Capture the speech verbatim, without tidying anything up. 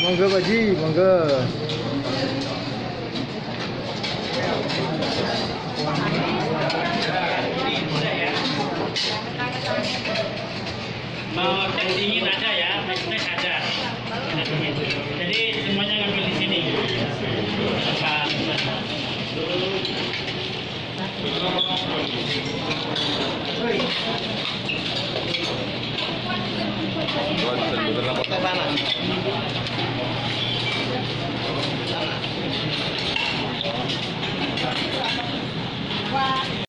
Monggo Pak Ji, monggo. Mau yang dingin ada ya, es ada. Jadi semuanya ngambil di sini. Pak.